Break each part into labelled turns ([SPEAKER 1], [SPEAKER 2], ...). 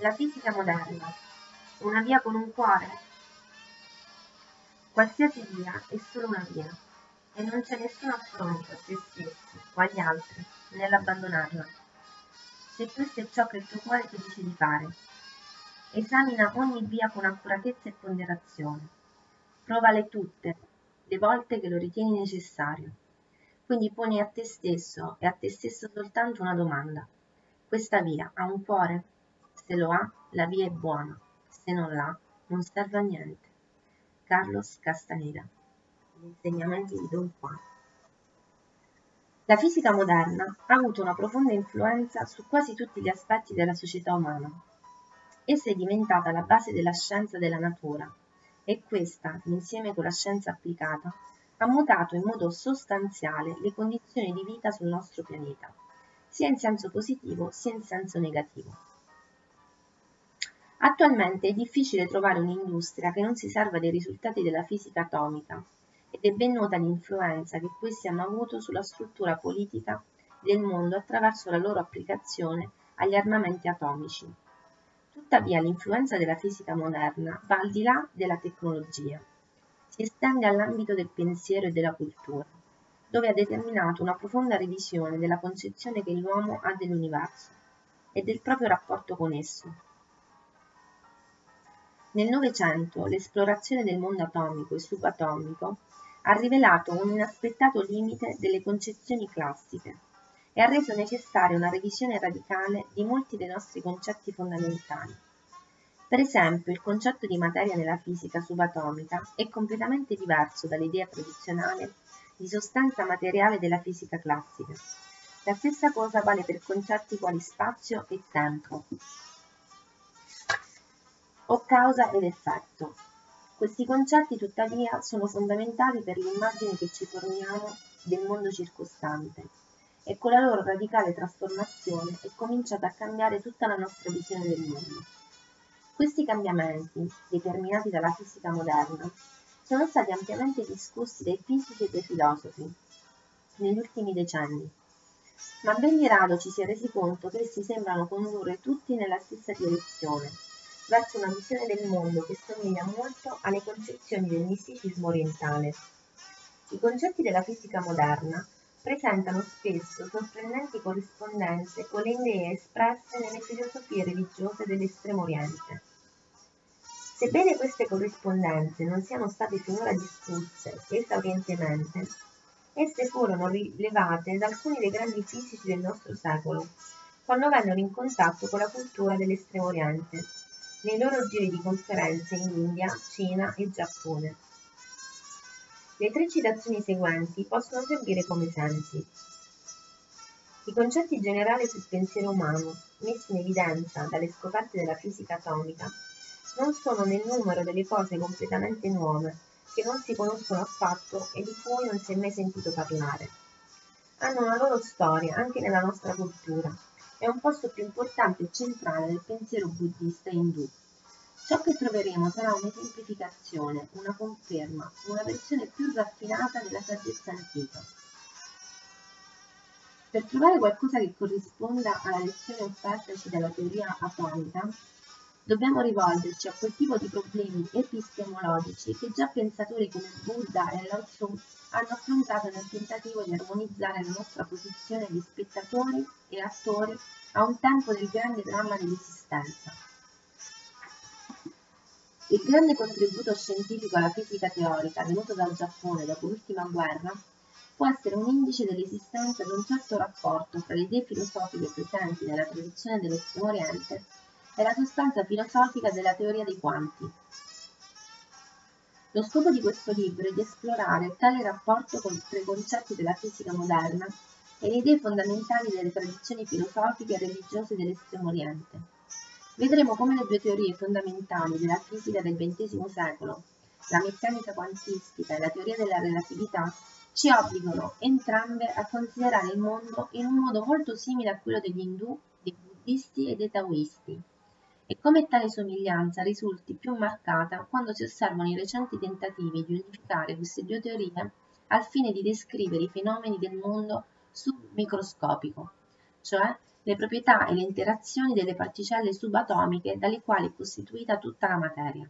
[SPEAKER 1] La fisica moderna, una via con un cuore? Qualsiasi via è solo una via, e non c'è nessun affronto a se stessi o agli altri nell'abbandonarla. Se questo è ciò che il tuo cuore ti dice di fare, esamina ogni via con accuratezza e ponderazione. Provale tutte le volte che lo ritieni necessario. Quindi poni a te stesso e a te stesso soltanto una domanda. Questa via ha un cuore? Se lo ha, la via è buona. Se non l'ha, non serve a niente. Carlos Castaneda. Gli insegnamenti di Don Juan. La fisica moderna ha avuto una profonda influenza su quasi tutti gli aspetti della società umana. Essa è diventata la base della scienza della natura e questa, insieme con la scienza applicata, ha mutato in modo sostanziale le condizioni di vita sul nostro pianeta, sia in senso positivo sia in senso negativo. Attualmente è difficile trovare un'industria che non si serva dei risultati della fisica atomica ed è ben nota l'influenza che questi hanno avuto sulla struttura politica del mondo attraverso la loro applicazione agli armamenti atomici. Tuttavia l'influenza della fisica moderna va al di là della tecnologia, si estende all'ambito del pensiero e della cultura, dove ha determinato una profonda revisione della concezione che l'uomo ha dell'universo e del proprio rapporto con esso. Nel Novecento l'esplorazione del mondo atomico e subatomico ha rivelato un inaspettato limite delle concezioni classiche e ha reso necessaria una revisione radicale di molti dei nostri concetti fondamentali. Per esempio, il concetto di materia nella fisica subatomica è completamente diverso dall'idea tradizionale di sostanza materiale della fisica classica. La stessa cosa vale per concetti quali spazio e tempo, o causa ed effetto. Questi concetti, tuttavia, sono fondamentali per l'immagine che ci formiamo del mondo circostante e con la loro radicale trasformazione è cominciata a cambiare tutta la nostra visione del mondo. Questi cambiamenti, determinati dalla fisica moderna, sono stati ampiamente discussi dai fisici e dai filosofi negli ultimi decenni, ma ben di rado ci si è resi conto che essi sembrano condurre tutti nella stessa direzione, verso una visione del mondo che somiglia molto alle concezioni del misticismo orientale. I concetti della fisica moderna presentano spesso sorprendenti corrispondenze con le idee espresse nelle filosofie religiose dell'Estremo Oriente. Sebbene queste corrispondenze non siano state finora discusse esaurientemente, esse furono rilevate da alcuni dei grandi fisici del nostro secolo, quando vennero in contatto con la cultura dell'Estremo Oriente, nei loro giri di conferenze in India, Cina e Giappone. Le tre citazioni seguenti possono servire come esempi. I concetti generali sul pensiero umano, messi in evidenza dalle scoperte della fisica atomica, non sono nel numero delle cose completamente nuove, che non si conoscono affatto e di cui non si è mai sentito parlare. Hanno una loro storia anche nella nostra cultura e un posto più importante e centrale nel pensiero buddista e indù. Ciò che troveremo sarà un'esemplificazione, una conferma, una versione più raffinata della saggezza antica. Per trovare qualcosa che corrisponda alla lezione offertaci dalla teoria atomica, dobbiamo rivolgerci a quel tipo di problemi epistemologici che già pensatori come Buddha e Lao Tzu hanno affrontato nel tentativo di armonizzare la nostra posizione di spettatori e attori a un tempo del grande dramma dell'esistenza. Il grande contributo scientifico alla fisica teorica venuto dal Giappone dopo l'ultima guerra può essere un indice dell'esistenza di un certo rapporto fra le idee filosofiche presenti nella tradizione dell'Estremo Oriente e la sostanza filosofica della teoria dei quanti. Lo scopo di questo libro è di esplorare tale rapporto tra i concetti della fisica moderna e le idee fondamentali delle tradizioni filosofiche e religiose dell'Estremo Oriente. Vedremo come le due teorie fondamentali della fisica del XX secolo, la meccanica quantistica e la teoria della relatività, ci obbligano entrambe a considerare il mondo in un modo molto simile a quello degli indù, dei buddisti e dei taoisti, e come tale somiglianza risulti più marcata quando si osservano i recenti tentativi di unificare queste due teorie al fine di descrivere i fenomeni del mondo submicroscopico, cioè le proprietà e le interazioni delle particelle subatomiche dalle quali è costituita tutta la materia.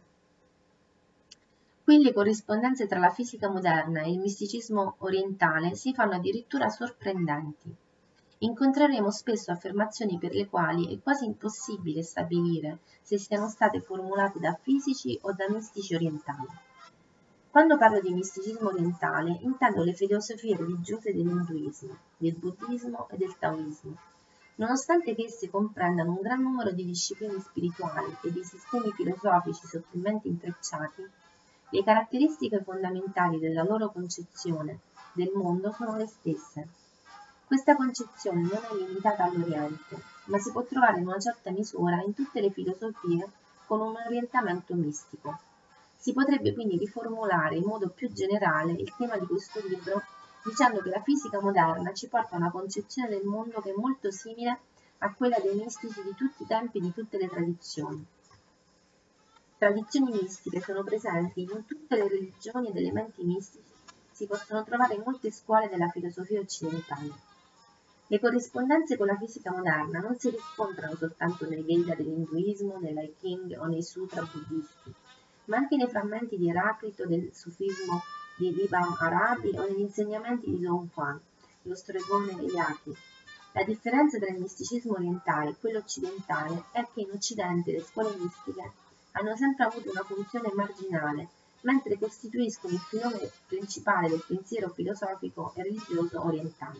[SPEAKER 1] Qui le corrispondenze tra la fisica moderna e il misticismo orientale si fanno addirittura sorprendenti. Incontreremo spesso affermazioni per le quali è quasi impossibile stabilire se siano state formulate da fisici o da mistici orientali. Quando parlo di misticismo orientale, intendo le filosofie religiose dell'induismo, del buddismo e del taoismo. Nonostante che esse comprendano un gran numero di discipline spirituali e di sistemi filosofici sottilmente intrecciati, le caratteristiche fondamentali della loro concezione del mondo sono le stesse. Questa concezione non è limitata all'Oriente, ma si può trovare in una certa misura in tutte le filosofie con un orientamento mistico. Si potrebbe quindi riformulare in modo più generale il tema di questo libro dicendo che la fisica moderna ci porta a una concezione del mondo che è molto simile a quella dei mistici di tutti i tempi e di tutte le tradizioni. Tradizioni mistiche sono presenti in tutte le religioni ed elementi mistici si possono trovare in molte scuole della filosofia occidentale. Le corrispondenze con la fisica moderna non si riscontrano soltanto nei Veda dell'induismo, nell'I Ching o nei sutra buddisti, ma anche nei frammenti di Eraclito del sufismo di Ibn Arabi o negli insegnamenti di Zhong Fan, lo stregone Yaqui. La differenza tra il misticismo orientale e quello occidentale è che in Occidente le scuole mistiche hanno sempre avuto una funzione marginale, mentre costituiscono il filone principale del pensiero filosofico e religioso orientale.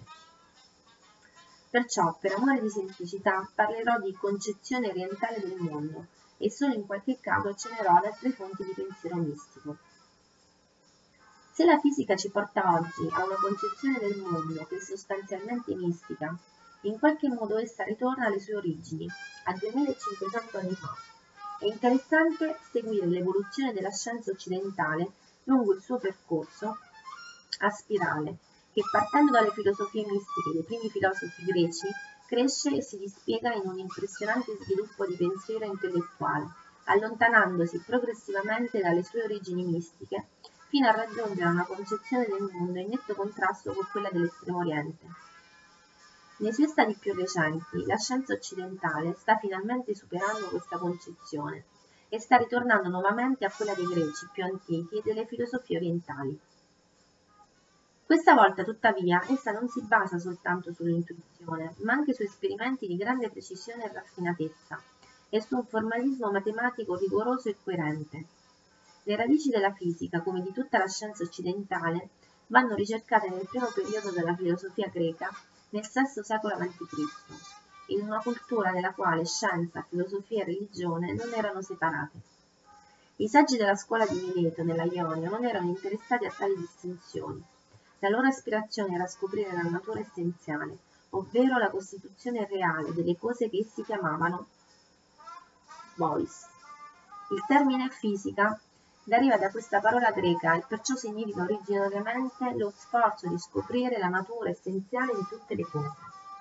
[SPEAKER 1] Perciò, per amore di semplicità, parlerò di concezione orientale del mondo e solo in qualche caso accennerò ad altre fonti di pensiero mistico. Se la fisica ci porta oggi a una concezione del mondo che è sostanzialmente mistica, in qualche modo essa ritorna alle sue origini, a 2500 anni fa. È interessante seguire l'evoluzione della scienza occidentale lungo il suo percorso a spirale, che partendo dalle filosofie mistiche dei primi filosofi greci, cresce e si dispiega in un impressionante sviluppo di pensiero intellettuale, allontanandosi progressivamente dalle sue origini mistiche, fino a raggiungere una concezione del mondo in netto contrasto con quella dell'Estremo Oriente. Nei suoi stadi più recenti, la scienza occidentale sta finalmente superando questa concezione e sta ritornando nuovamente a quella dei greci più antichi e delle filosofie orientali. Questa volta, tuttavia, essa non si basa soltanto sull'intuizione, ma anche su esperimenti di grande precisione e raffinatezza, e su un formalismo matematico rigoroso e coerente. Le radici della fisica, come di tutta la scienza occidentale, vanno ricercate nel primo periodo della filosofia greca, nel VI secolo a.C., in una cultura nella quale scienza, filosofia e religione non erano separate. I saggi della scuola di Mileto, nella Ionia, non erano interessati a tali distinzioni. La loro aspirazione era scoprire la natura essenziale, ovvero la costituzione reale delle cose che essi chiamavano vois. Il termine fisica deriva da questa parola greca e perciò significa originariamente lo sforzo di scoprire la natura essenziale di tutte le cose.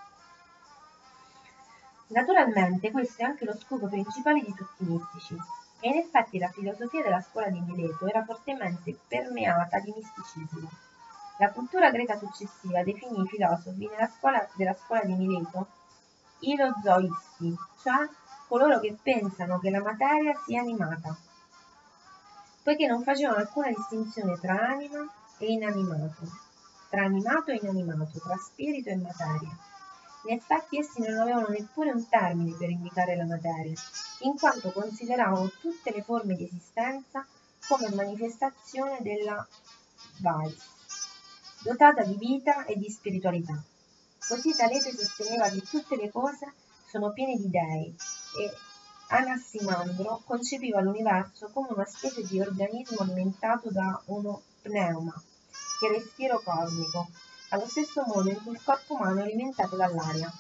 [SPEAKER 1] Naturalmente questo è anche lo scopo principale di tutti i mistici, e in effetti la filosofia della scuola di Mileto era fortemente permeata di misticismo. La cultura greca successiva definì i filosofi della scuola di Mileto ilozoisti, cioè coloro che pensano che la materia sia animata, poiché non facevano alcuna distinzione tra anima e inanimato, tra animato e inanimato, tra spirito e materia. In effetti essi non avevano neppure un termine per indicare la materia, in quanto consideravano tutte le forme di esistenza come manifestazione della Vais, dotata di vita e di spiritualità. Così Talete sosteneva che tutte le cose sono piene di dei e Anassimandro concepiva l'universo come una specie di organismo alimentato da uno pneuma, che è respiro cosmico, allo stesso modo in cui il corpo umano è alimentato dall'aria.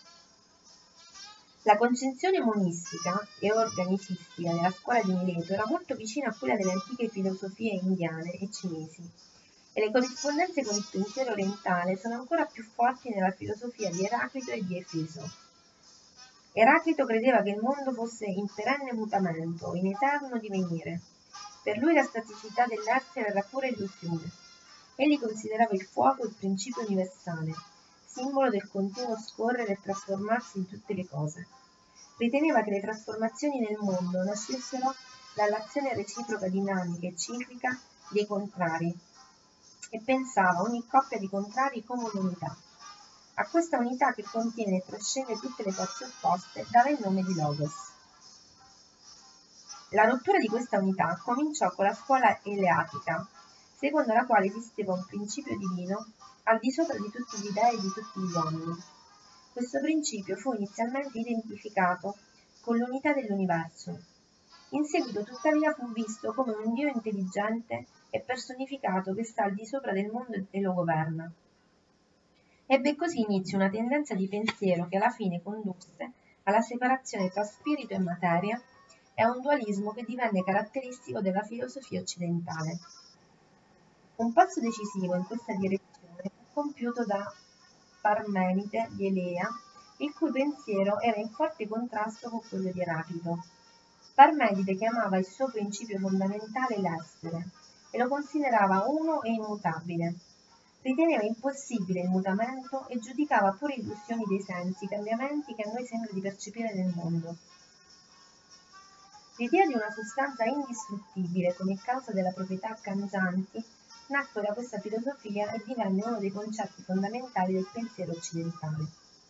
[SPEAKER 1] La concezione monistica e organicistica della scuola di Mileto era molto vicina a quella delle antiche filosofie indiane e cinesi, e le corrispondenze con il pensiero orientale sono ancora più forti nella filosofia di Eraclito e di Efiso. Eraclito credeva che il mondo fosse in perenne mutamento, in eterno divenire. Per lui la staticità dell'essere era pura illusione. Egli considerava il fuoco il principio universale. simbolo del continuo scorrere e trasformarsi di tutte le cose. Riteneva che le trasformazioni nel mondo nascessero dall'azione reciproca dinamica e ciclica dei contrari e pensava ogni coppia di contrari come un'unità. A questa unità che contiene e trascende tutte le forze opposte dava il nome di Logos. La rottura di questa unità cominciò con la scuola eleatica, secondo la quale esisteva un principio divino al di sopra di tutti gli dei e di tutti gli uomini. Questo principio fu inizialmente identificato con l'unità dell'universo. In seguito, tuttavia, fu visto come un Dio intelligente e personificato che sta al di sopra del mondo e lo governa. Ebbe così inizio una tendenza di pensiero che alla fine condusse alla separazione tra spirito e materia e a un dualismo che divenne caratteristico della filosofia occidentale. Un passo decisivo in questa direzione fu compiuto da Parmenide di Elea, il cui pensiero era in forte contrasto con quello di Eraclito. Parmenide chiamava il suo principio fondamentale l'essere e lo considerava uno e immutabile. Riteneva impossibile il mutamento e giudicava pure illusioni dei sensi i cambiamenti che a noi sembra di percepire nel mondo. L'idea di una sostanza indistruttibile come causa della proprietà cangianti nacque da questa filosofia e divenne uno dei concetti fondamentali del pensiero occidentale.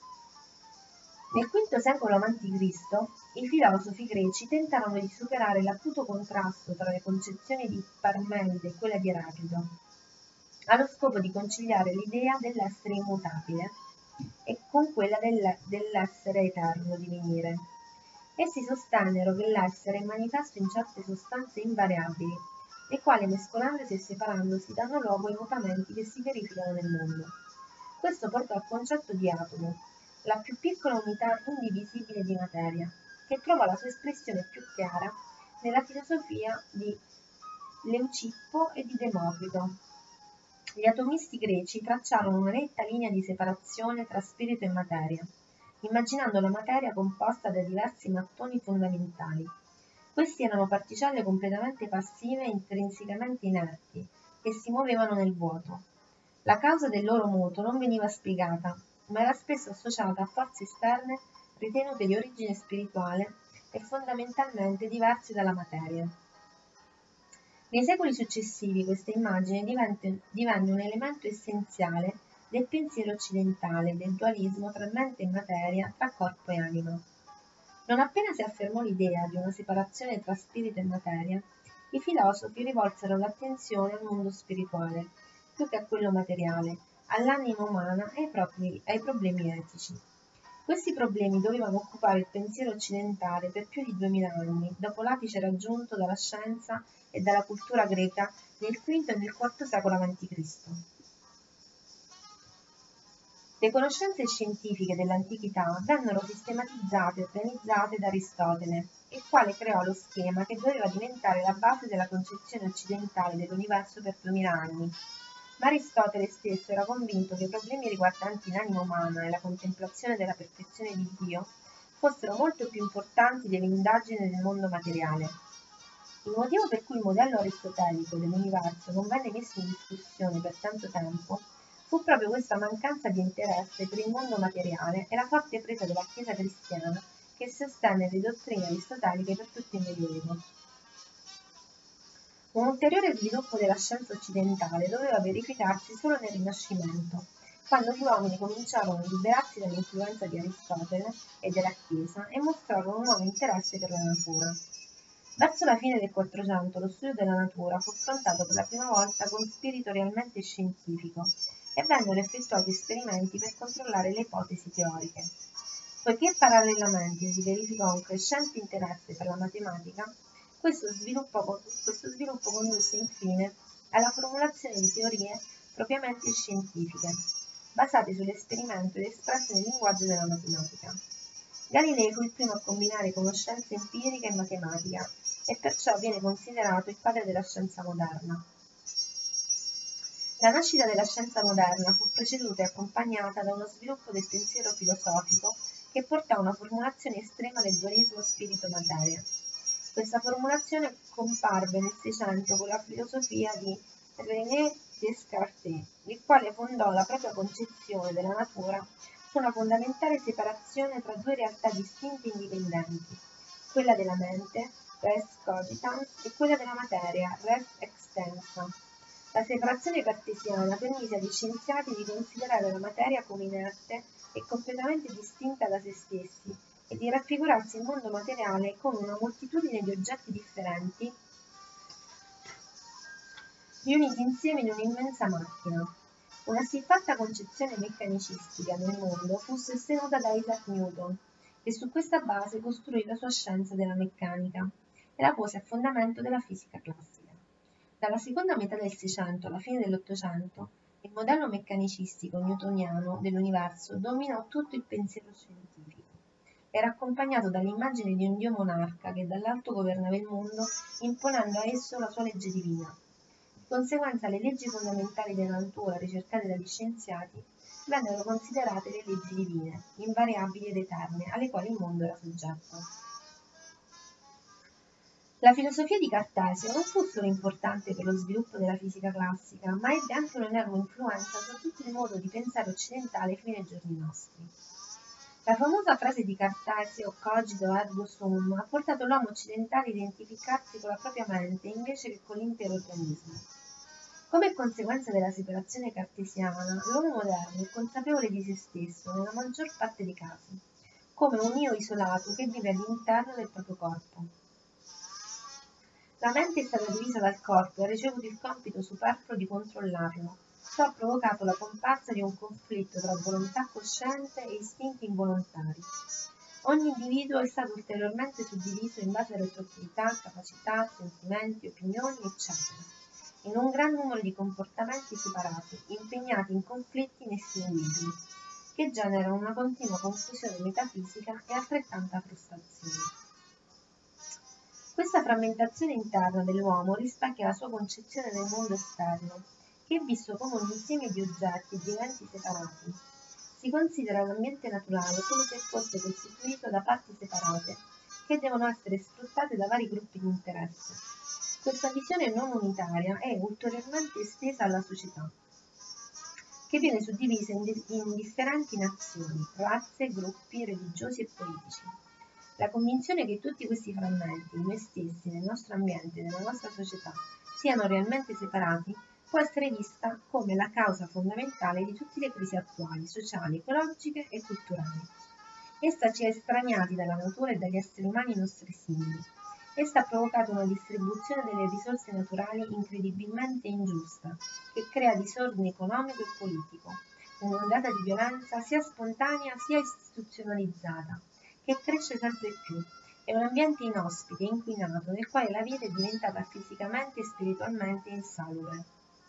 [SPEAKER 1] Nel V secolo a.C. i filosofi greci tentarono di superare l'acuto contrasto tra le concezioni di Parmenide e quella di Eraclito, allo scopo di conciliare l'idea dell'essere immutabile e con quella dell'essere eterno, divenire. Essi sostennero che l'essere è manifesto in certe sostanze invariabili, le quali mescolandosi e separandosi danno luogo ai mutamenti che si verificano nel mondo. Questo portò al concetto di atomo, la più piccola unità indivisibile di materia, che trova la sua espressione più chiara nella filosofia di Leucippo e di Democrito. Gli atomisti greci tracciarono una netta linea di separazione tra spirito e materia, immaginando la materia composta da diversi mattoni fondamentali. Questi erano particelle completamente passive e intrinsecamente inerti, che si muovevano nel vuoto. La causa del loro moto non veniva spiegata, ma era spesso associata a forze esterne ritenute di origine spirituale e fondamentalmente diverse dalla materia. Nei secoli successivi questa immagine divenne un elemento essenziale del pensiero occidentale, del dualismo tra mente e materia, tra corpo e anima. Non appena si affermò l'idea di una separazione tra spirito e materia, i filosofi rivolsero l'attenzione al mondo spirituale, più che a quello materiale, all'anima umana e ai problemi etici. Questi problemi dovevano occupare il pensiero occidentale per più di 2000 anni, dopo l'apice raggiunto dalla scienza e dalla cultura greca nel V e nel IV secolo a.C. Le conoscenze scientifiche dell'antichità vennero sistematizzate e organizzate da Aristotele, il quale creò lo schema che doveva diventare la base della concezione occidentale dell'universo per 2000 anni. Ma Aristotele stesso era convinto che i problemi riguardanti l'anima umana e la contemplazione della perfezione di Dio fossero molto più importanti delle indagini del mondo materiale. Il motivo per cui il modello aristotelico dell'universo non venne messo in discussione per tanto tempo fu proprio questa mancanza di interesse per il mondo materiale e la forte presa della Chiesa cristiana che sostenne le dottrine aristoteliche per tutto il Medioevo. Un ulteriore sviluppo della scienza occidentale doveva verificarsi solo nel Rinascimento, quando gli uomini cominciarono a liberarsi dall'influenza di Aristotele e della Chiesa e mostrarono un nuovo interesse per la natura. Verso la fine del Quattrocento lo studio della natura fu affrontato per la prima volta con spirito realmente scientifico e vennero effettuati esperimenti per controllare le ipotesi teoriche. Poiché parallelamente si verificò un crescente interesse per la matematica, questo sviluppo condusse infine alla formulazione di teorie propriamente scientifiche, basate sull'esperimento ed espresse nel linguaggio della matematica. Galilei fu il primo a combinare conoscenza empirica e matematica e perciò viene considerato il padre della scienza moderna. La nascita della scienza moderna fu preceduta e accompagnata da uno sviluppo del pensiero filosofico che portò a una formulazione estrema del dualismo spirito-materia. Questa formulazione comparve nel Seicento con la filosofia di René Descartes, il quale fondò la propria concezione della natura su una fondamentale separazione tra due realtà distinte e indipendenti, quella della mente, res cogitans, e quella della materia, res extensa. La separazione cartesiana permise agli scienziati di considerare la materia come inerte e completamente distinta da se stessi e di raffigurarsi il mondo materiale come una moltitudine di oggetti differenti riuniti insieme in un'immensa macchina. Una siffatta concezione meccanicistica del mondo fu sostenuta da Isaac Newton, che su questa base costruì la sua scienza della meccanica e la pose a fondamento della fisica classica. Dalla seconda metà del Seicento alla fine dell'Ottocento, il modello meccanicistico newtoniano dell'universo dominò tutto il pensiero scientifico. Era accompagnato dall'immagine di un dio monarca che dall'alto governava il mondo imponendo a esso la sua legge divina. Di conseguenza le leggi fondamentali della natura ricercate dagli scienziati vennero considerate le leggi divine, invariabili ed eterne, alle quali il mondo era soggetto. La filosofia di Cartesio non fu solo importante per lo sviluppo della fisica classica, ma ebbe anche un'enorme influenza su tutto il modo di pensare occidentale fino ai giorni nostri. La famosa frase di Cartesio, cogito ergo sum, ha portato l'uomo occidentale a identificarsi con la propria mente invece che con l'intero organismo. Come conseguenza della separazione cartesiana, l'uomo moderno è consapevole di se stesso nella maggior parte dei casi, come un io isolato che vive all'interno del proprio corpo. La mente è stata divisa dal corpo e ha ricevuto il compito superfluo di controllarlo. Ciò ha provocato la comparsa di un conflitto tra volontà cosciente e istinti involontari. Ogni individuo è stato ulteriormente suddiviso in base alle sue attività, capacità, sentimenti, opinioni, eccetera, in un gran numero di comportamenti separati, impegnati in conflitti inestinguibili, che generano una continua confusione metafisica e altrettanta frustrazione. Questa frammentazione interna dell'uomo rispecchia la sua concezione del mondo esterno, che è visto come un insieme di oggetti e di eventi separati. Si considera l'ambiente naturale come se fosse costituito da parti separate, che devono essere sfruttate da vari gruppi di interesse. Questa visione non unitaria è ulteriormente estesa alla società, che viene suddivisa in differenti nazioni, razze, gruppi religiosi e politici. La convinzione che tutti questi frammenti, noi stessi, nel nostro ambiente, nella nostra società, siano realmente separati, può essere vista come la causa fondamentale di tutte le crisi attuali, sociali, ecologiche e culturali. Essa ci ha estraniati dalla natura e dagli esseri umani nostri simili. Essa ha provocato una distribuzione delle risorse naturali incredibilmente ingiusta, che crea disordine economico e politico, un'ondata di violenza sia spontanea sia istituzionalizzata, che cresce sempre più. È un ambiente inospite e inquinato nel quale la vita è diventata fisicamente e spiritualmente insalubre.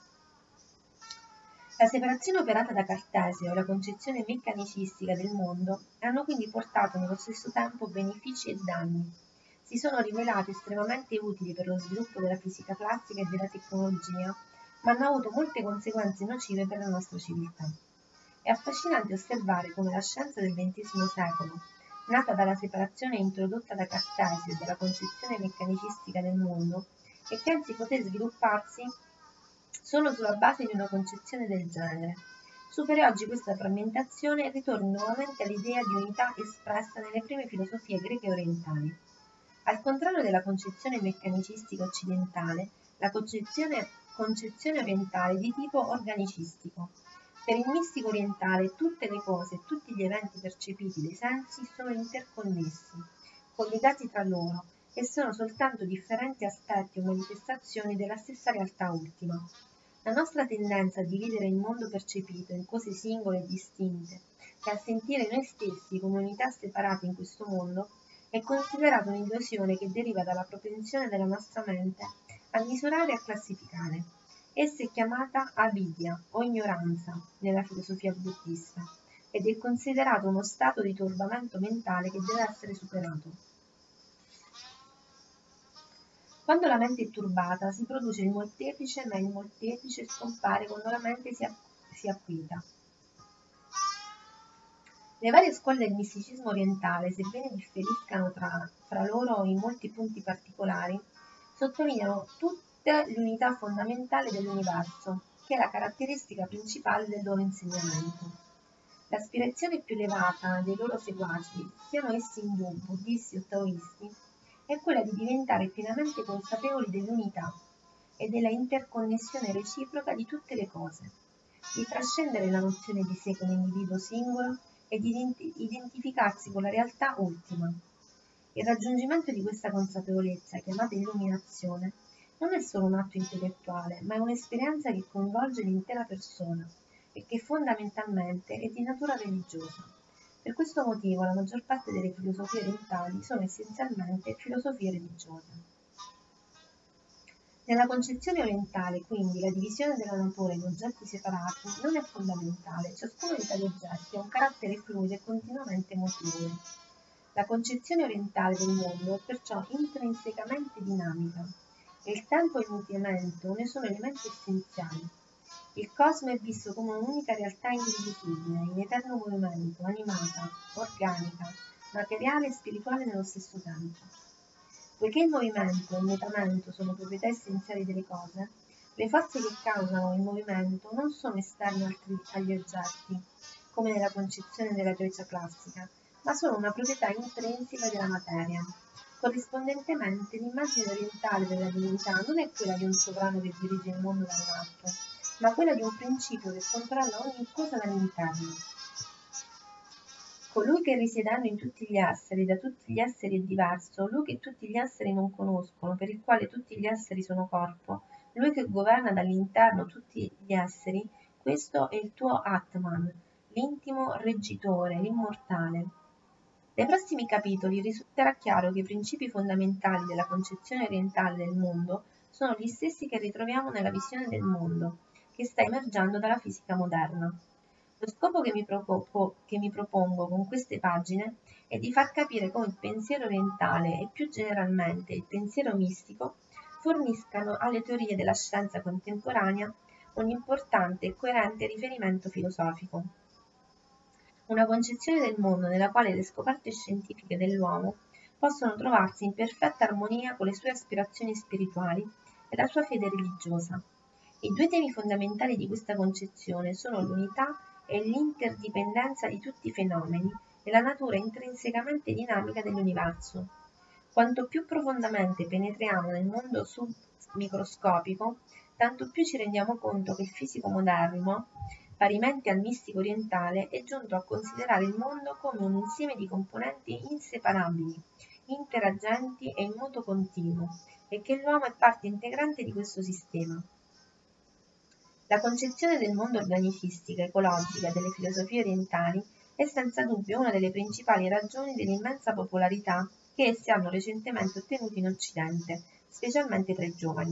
[SPEAKER 1] La separazione operata da Cartesio e la concezione meccanicistica del mondo hanno quindi portato nello stesso tempo benefici e danni. Si sono rivelati estremamente utili per lo sviluppo della fisica classica e della tecnologia, ma hanno avuto molte conseguenze nocive per la nostra civiltà. È affascinante osservare come la scienza del XX secolo, nata dalla separazione introdotta da Cartesio e dalla concezione meccanicistica del mondo, e che anzi poté svilupparsi solo sulla base di una concezione del genere. Superi oggi questa frammentazione e ritorni nuovamente all'idea di unità espressa nelle prime filosofie greche e orientali. Al contrario della concezione meccanicistica occidentale, la concezione orientale è di tipo organicistico. Per il mistico orientale tutte le cose e tutti gli eventi percepiti dai sensi sono interconnessi, collegati tra loro, e sono soltanto differenti aspetti o manifestazioni della stessa realtà ultima. La nostra tendenza a dividere il mondo percepito in cose singole e distinte e a sentire noi stessi come unità separate in questo mondo è considerata un'illusione che deriva dalla propensione della nostra mente a misurare e a classificare. Essa è chiamata avidya o ignoranza nella filosofia buddista ed è considerato uno stato di turbamento mentale che deve essere superato. Quando la mente è turbata si produce il molteplice, ma il molteplice scompare quando la mente si acquieta. Le varie scuole del misticismo orientale, sebbene differiscano fra loro in molti punti particolari, sottolineano tutte l'unità fondamentale dell'universo, che è la caratteristica principale del loro insegnamento. L'aspirazione più elevata dei loro seguaci, siano essi indù, buddisti o taoisti, è quella di diventare pienamente consapevoli dell'unità e della interconnessione reciproca di tutte le cose, di trascendere la nozione di sé come individuo singolo e di identificarsi con la realtà ultima. Il raggiungimento di questa consapevolezza, chiamata illuminazione, non è solo un atto intellettuale, ma è un'esperienza che coinvolge l'intera persona e che fondamentalmente è di natura religiosa. Per questo motivo la maggior parte delle filosofie orientali sono essenzialmente filosofie religiose. Nella concezione orientale, quindi, la divisione della natura in oggetti separati non è fondamentale, ciascuno di tali oggetti ha un carattere fluido e continuamente mutevole. La concezione orientale del mondo è perciò intrinsecamente dinamica e il tempo e il mutamento ne sono elementi essenziali. Il cosmo è visto come un'unica realtà indivisibile, in eterno movimento, animata, organica, materiale e spirituale nello stesso tempo. Poiché il movimento e il mutamento sono proprietà essenziali delle cose, le forze che causano il movimento non sono esterne agli oggetti, come nella concezione della Grecia classica, ma sono una proprietà intrinseca della materia. Corrispondentemente, l'immagine orientale della divinità non è quella di un sovrano che dirige il mondo dall'alto, ma quella di un principio che controlla ogni cosa dall'interno. Colui che risiedendo in tutti gli esseri, da tutti gli esseri è diverso, lui che tutti gli esseri non conoscono, per il quale tutti gli esseri sono corpo, lui che governa dall'interno tutti gli esseri, questo è il tuo Atman, l'intimo reggitore, l'immortale. Nei prossimi capitoli risulterà chiaro che i principi fondamentali della concezione orientale del mondo sono gli stessi che ritroviamo nella visione del mondo, che sta emergendo dalla fisica moderna. Lo scopo che mi propongo con queste pagine è di far capire come il pensiero orientale e più generalmente il pensiero mistico forniscano alle teorie della scienza contemporanea un importante e coerente riferimento filosofico. Una concezione del mondo nella quale le scoperte scientifiche dell'uomo possono trovarsi in perfetta armonia con le sue aspirazioni spirituali e la sua fede religiosa. I due temi fondamentali di questa concezione sono l'unità e l'interdipendenza di tutti i fenomeni e la natura intrinsecamente dinamica dell'universo. Quanto più profondamente penetriamo nel mondo submicroscopico, tanto più ci rendiamo conto che il fisico moderno, parimenti al mistico orientale, è giunto a considerare il mondo come un insieme di componenti inseparabili, interagenti e in moto continuo, e che l'uomo è parte integrante di questo sistema. La concezione del mondo organicistica, ecologica delle filosofie orientali è senza dubbio una delle principali ragioni dell'immensa popolarità che esse hanno recentemente ottenuto in Occidente, specialmente tra i giovani.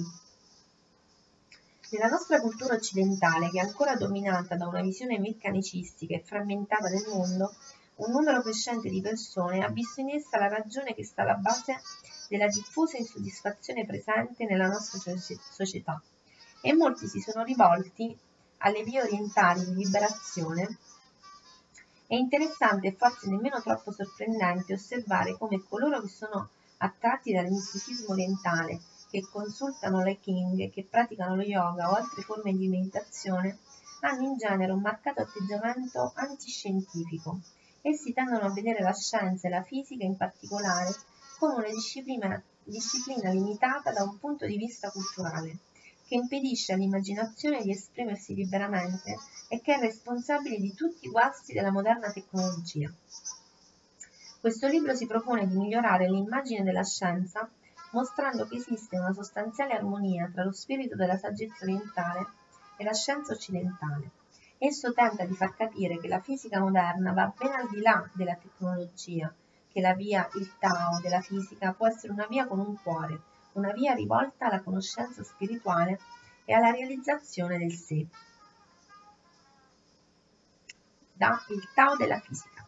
[SPEAKER 1] Nella nostra cultura occidentale, che è ancora dominata da una visione meccanicistica e frammentata del mondo, un numero crescente di persone ha visto in essa la ragione che sta alla base della diffusa insoddisfazione presente nella nostra società. E molti si sono rivolti alle vie orientali di liberazione. È interessante e forse nemmeno troppo sorprendente osservare come coloro che sono attratti dal misticismo orientale, che consultano le King, che praticano lo yoga o altre forme di meditazione, hanno in genere un marcato atteggiamento antiscientifico. Essi tendono a vedere la scienza e la fisica in particolare come una disciplina limitata da un punto di vista culturale, che impedisce all'immaginazione di esprimersi liberamente e che è responsabile di tutti i guasti della moderna tecnologia. Questo libro si propone di migliorare l'immagine della scienza, mostrando che esiste una sostanziale armonia tra lo spirito della saggezza orientale e la scienza occidentale. Esso tenta di far capire che la fisica moderna va ben al di là della tecnologia, che la via, il Tao della fisica può essere una via con un cuore, una via rivolta alla conoscenza spirituale e alla realizzazione del sé. Da Il Tao della fisica.